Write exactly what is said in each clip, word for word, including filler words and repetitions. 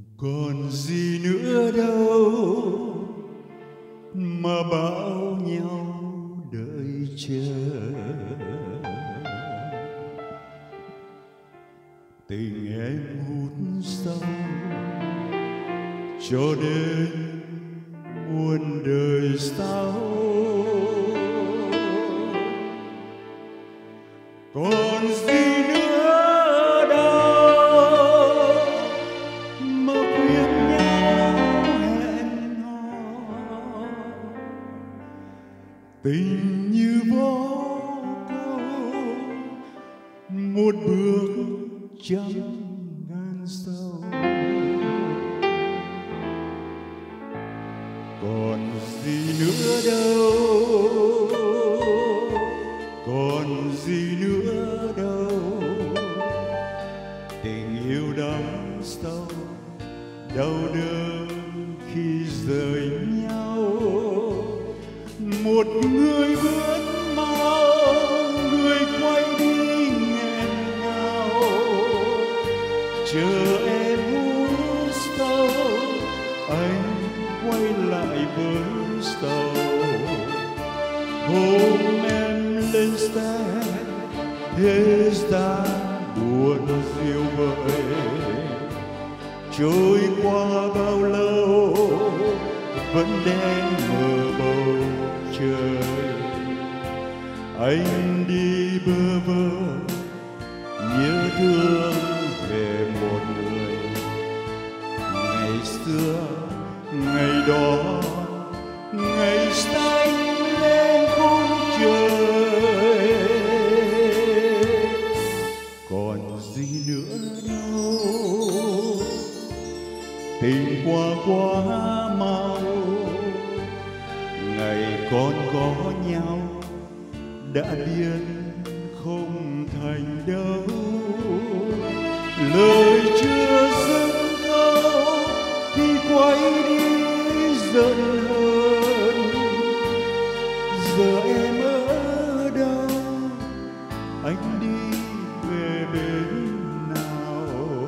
Còn gì nữa đâu mà bảo nhau đợi chờ. Tình em hút sâu cho đến muôn đời sau. Còn gì nữa đâu mà khuyên nhau hẹn hò. Tình như vô câu, một bước trăm ngàn sâu. Còn gì nữa đâu, còn gì nữa đâu. Tình yêu đắm sâu, đau đớn khi rời nhau. Một người bước mau, người quay đi nghẹn ngào. Chờ em hút sâu, anh quay lại với sầu. Hôm em lên xe, thế gian buồn diêu vợi. Trôi qua bao lâu vẫn đen mờ bầu trời. Anh đi bơ vơ nhớ thương về một người. Ngày xưa ngày đó, ngày xanh lên khung trời. Còn gì nữa đâu, tình qua quá mau. Ngày còn có nhau đã điên không thành đâu. Lời chưa dứt câu thì quay đi giận hờn. Giờ em ở đâu, anh đi về bên nào.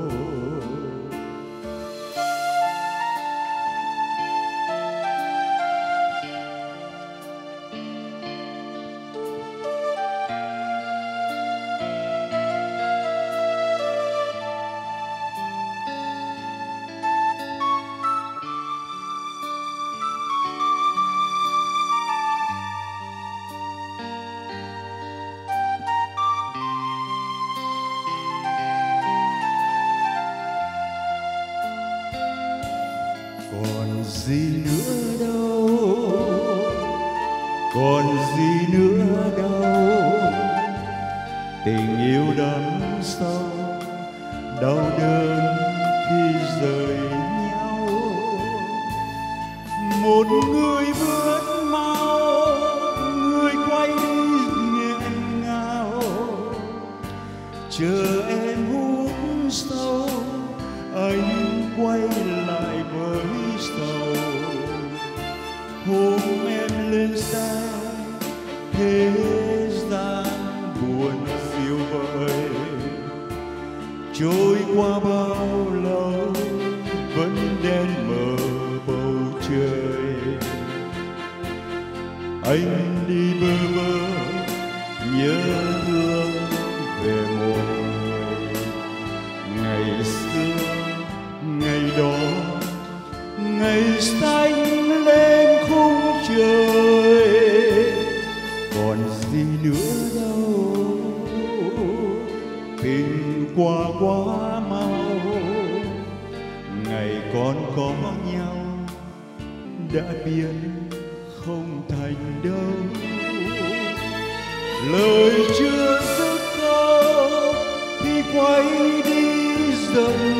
Còn gì nữa đâu, còn gì nữa đâu. Tình yêu đắm sâu, đau đớn khi rời nhau. Một người bước mau, người quay đi nghẹn ngào. Chờ em hút sâu, anh quay lại với sầu. Hôm em lên xe, thế gian buồn phiêu vời. Trôi qua bao lâu vẫn đen mờ bầu trời. Anh đi bơ vơ nhớ thương về một người. Ngày xưa ngày đó, ngày xanh lên khung trời. Còn gì nữa đâu, tình qua quá mau. Ngày còn có nhau đã biến không thành đâu. Lời chưa dứt câu thì quay đi giận